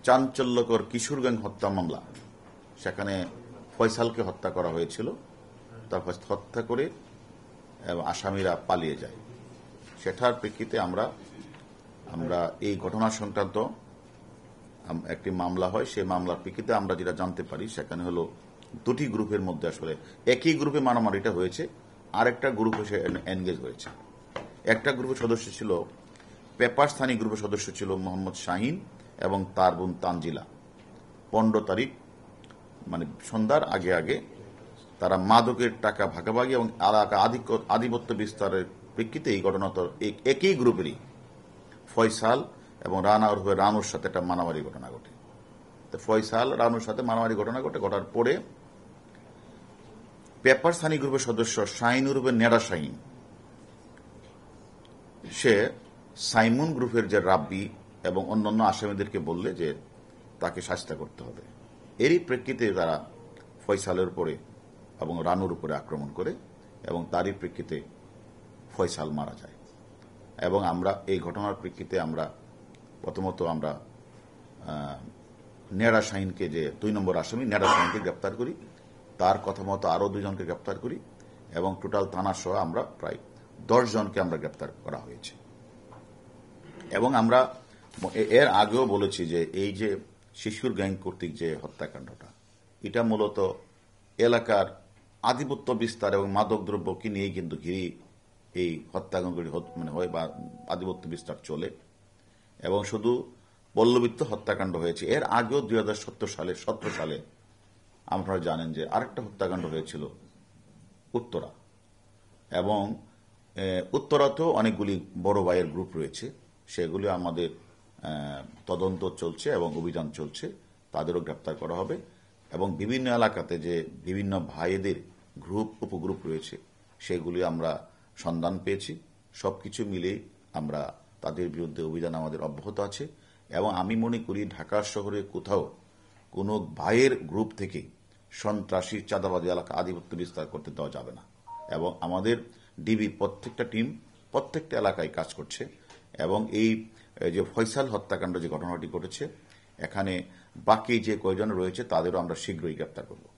চাঞ্চল্যকর কিশোর গ্যাং হত্যা মামলা, সেখানে ফয়সালকে হত্যা করা হয়েছিল। তারপর হত্যা করে আসামিরা পালিয়ে যায়। সেটার প্রেক্ষিতে আমরা এই ঘটনা সংক্রান্ত একটি মামলা হয়। সেই মামলার প্রেক্ষিতে আমরা যেটা জানতে পারি, সেখানে হলো দুটি গ্রুপের মধ্যে আসলে একই গ্রুপে মারামারিটা হয়েছে, আরেকটা গ্রুপ এসে এনগেজ হয়েছে। একটা গ্রুপের সদস্য ছিল, পেপারস্থানী গ্রুপের সদস্য ছিল মোহাম্মদ শাহিন এবং তার বোন তানজিলা। 15 তারিখ মানে সন্ধ্যার আগে আগে তারা মাদকের টাকা ভাগাভাগি এবং এলাকা আধিপত্য বিস্তারের প্রেক্ষিতে এই ঘটনা তো একই গ্রুপেরই ফয়সাল এবং রানুর সাথে একটা মারামারি ঘটনা ঘটে। তো ফয়সাল রানুর সাথে মারামারি ঘটনা ঘটার পরে পেপারস্থানী গ্রুপের সদস্য শাহিনুর নেড়া শাহিন, সে সাইমন গ্রুপের যে রাব্বি এবং অন্যান্য আসামিদেরকে বললে যে তাকে শাস্তি করতে হবে। এরই প্রেক্ষিতে তারা ফয়সালের উপরে এবং রানুর উপরে আক্রমণ করে এবং তারই প্রেক্ষিতে ফয়সাল মারা যায়। এবং আমরা এই ঘটনার প্রেক্ষিতে প্রথমত আমরা নেড়া শাহিনকে, যে 2 নম্বর আসামি নেড়া শাহিনকে গ্রেপ্তার করি। তার কথা মতো আরো 2 জনকে গ্রেপ্তার করি এবং টোটাল থানা সহ আমরা প্রায় 10 জনকে আমরা গ্রেপ্তার করা হয়েছে। এবং আমরা এর আগেও বলেছি যে এই যে শিশুর গ্যাং কর্তৃক যে হত্যাকাণ্ডটা, এটা মূলত এলাকার আধিপত্য বিস্তার এবং মাদক দ্রব্যকে নিয়ে কিন্তু এই হত্যাকাণ্ডগুলি হয় বা আধিপত্য বিস্তার চলে। এবং শুধু পল্লবিত্ত হত্যাকাণ্ড হয়েছে। এর আগেও 2017 সালে আপনারা জানেন যে আরেকটা হত্যাকাণ্ড হয়েছিল উত্তরা, এবং উত্তরাতেও অনেকগুলি বড় ভাইয়ের গ্রুপ রয়েছে। সেগুলি আমাদের তদন্ত চলছে এবং অভিযান চলছে, তাদেরও গ্রেপ্তার করা হবে। এবং বিভিন্ন এলাকাতে যে বিভিন্ন ভাইদের গ্রুপ উপগ্রুপ রয়েছে, সেগুলি আমরা সন্ধান পেয়েছি। সবকিছু মিলেই আমরা তাদের বিরুদ্ধে অভিযান আমাদের অব্যাহত আছে। এবং আমি মনে করি ঢাকা শহরে কোথাও কোনো ভাইয়ের গ্রুপ থেকে সন্ত্রাসী চাঁদাবাদী এলাকা আধিপত্য বিস্তার করতে দেওয়া যাবে না। এবং আমাদের ডিবি প্রত্যেকটা টিম প্রত্যেকটা এলাকায় কাজ করছে। এবং এই যে ফয়সাল হত্যাকাণ্ড যে ঘটনাটি ঘটেছে, এখানে বাকি যে কয়জন রয়েছে তাদেরও আমরা শীঘ্রই গ্রেপ্তার করব।